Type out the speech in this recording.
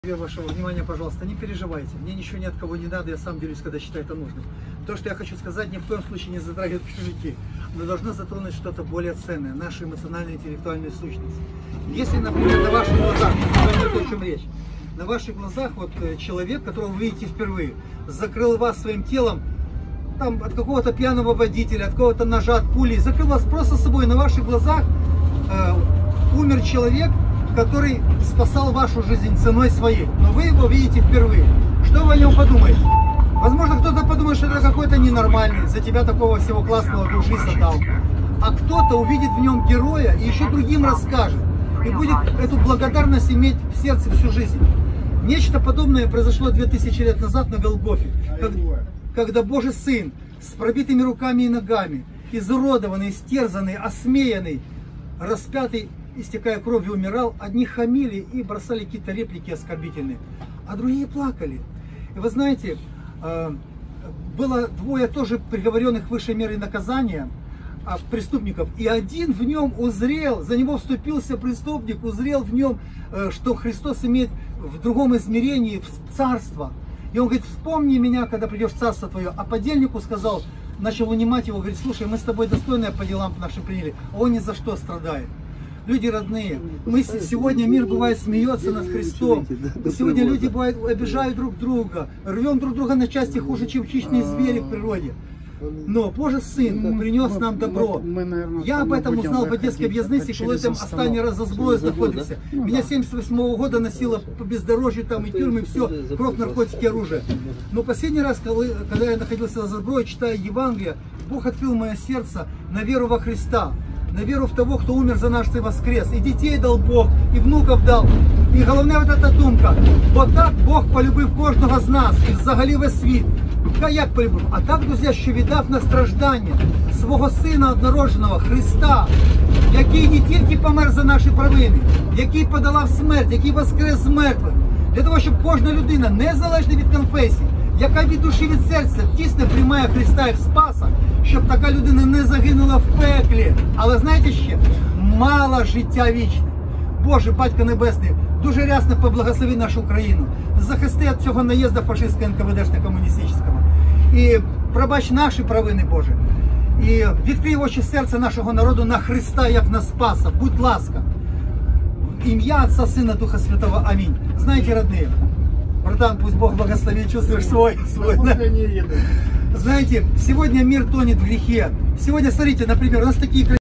Вашего внимания, пожалуйста, не переживайте. Мне ничего ни от кого не надо, я сам делюсь, когда считаю это нужным. То, что я хочу сказать, ни в коем случае не затрагивает общежитие, но должно затронуть что-то более ценное, нашу эмоциональную интеллектуальную сущность. Если, например, на ваших глазах, о чем речь, на ваших глазах вот человек, которого вы видите впервые, закрыл вас своим телом, там, от какого-то пьяного водителя, от какого-то ножа, от пули, закрыл вас просто собой, на ваших глазах умер человек, который спасал вашу жизнь ценой своей, но вы его видите впервые. Что вы о нем подумаете? Возможно, кто-то подумает, что это какой-то ненормальный, за тебя такого всего классного души отдал. А кто-то увидит в нем героя и еще другим расскажет. И будет эту благодарность иметь в сердце всю жизнь. Нечто подобное произошло 2000 лет назад на Голгофе, когда Божий Сын с пробитыми руками и ногами, изуродованный, истерзанный, осмеянный, распятый, истекая кровью, умирал, одни хамили и бросали какие-то реплики оскорбительные, а другие плакали. И вы знаете, было двое тоже приговоренных высшей мерой наказания, преступников, и один в нем узрел, за него вступился преступник, узрел в нем, что Христос имеет в другом измерении, в царство. И он говорит: вспомни меня, когда придешь в царство твое. А подельнику сказал, начал унимать его, говорит: слушай, мы с тобой достойные по делам нашим приняли, а он ни за что страдает. Люди родные, мы сегодня мир бывает смеется над Христом. Сегодня люди бывают обижают друг друга, рвем друг друга на части хуже, чем хищные звери в природе. Но Божий Сын принес нам добро. Я об этом узнал в Одесской объезднице, когда там останній раз за зброю знаходився. Меня 78 года носило по бездорожью, там и тюрьмы, все, кровь, наркотики, оружие. Но последний раз, когда я находился за зброей, читая Евангелие, Бог открыл мое сердце на веру во Христа. На веру в того, кто умер за нас и воскрес. И детей дал Бог, и внуков дал. І головне вот эта думка. Бо так Бог полюбив кожного з нас, і взагалі весь світ. Як полюбив? А так, друзі, що віддав на страждання свого Сина однородженого, Христа, який не тільки помер за наші провини, який подолав смерть, який воскрес з мертвих. Для того, щоб кожна людина, незалежно від конфесії, яка від душі, від серця тісно приймає Христа як Спаса, щоб така людина не загинула в пеклі. Але знаєте ще, мала життя вічне. Боже, Батько Небесний, дуже рясно поблагослови нашу Україну. Захисти від цього наїзду фашистського НКВД-комуністичного. І пробач наші провини, Боже. І відкрий очі серця нашого народу на Христа, як на Спаса. Будь ласка. Ім'я Отца, Сына, Духа Святого. Аминь. Знаете, родные, братан, пусть Бог благословит, чувствуешь свой. Знаете, сегодня мир тонет в грехе. Сегодня, смотрите, например, у нас такие